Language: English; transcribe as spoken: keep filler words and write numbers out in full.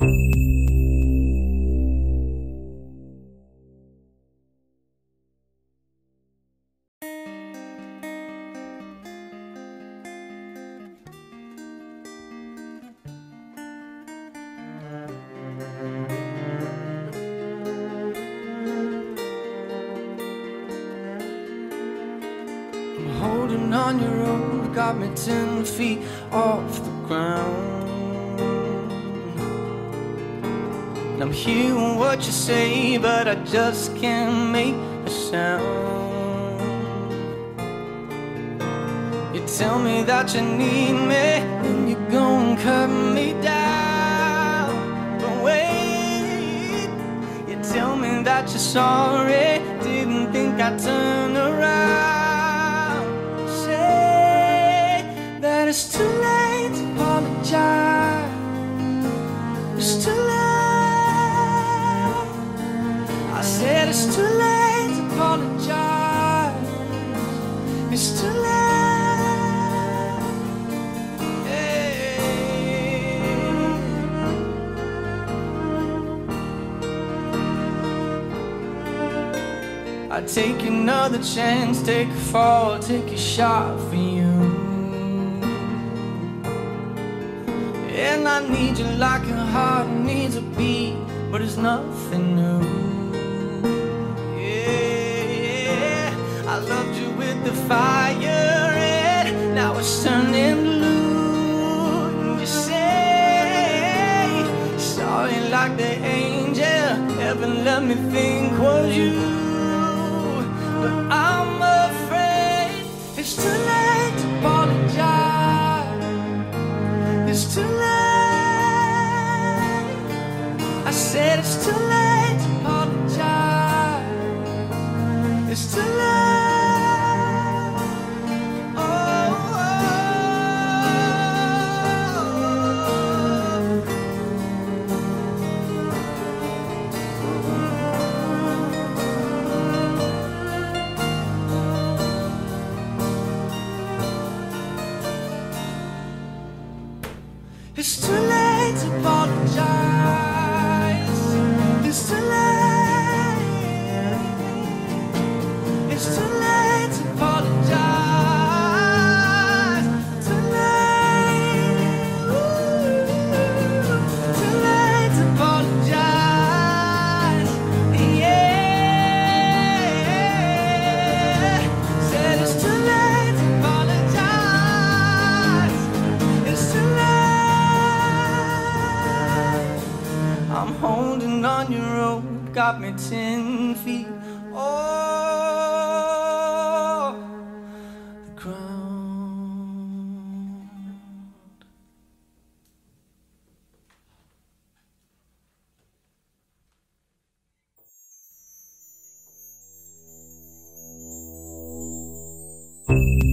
Holding on your rope, got me ten feet off the ground. And I'm hearing what you say, but I just can't make a sound. You tell me that you need me, and you're gonna cut me down. But wait, you tell me that you're sorry, didn't think I'd turn around. It's too late to apologize. It's too late. I said it's too late to apologize. It's too late. Hey. I take another chance, take a fall, take a shot for you. And I need you like a heart needs a beat, but it's nothing new. Yeah, I loved you with the fire, and now it's turning blue. And you say sorry like the angel heaven let me think was you. But I'm afraid it's too late to apologize. It's too late. I said it's too late to apologize. It's too late. Oh, oh, it's too late to apologize. It's too late. It's too late to apologize. Too late. Ooh. Too late to apologize. Yeah. Said it's too late to apologize. It's too late. I'm holding on your rope, got me ten feet off the ground.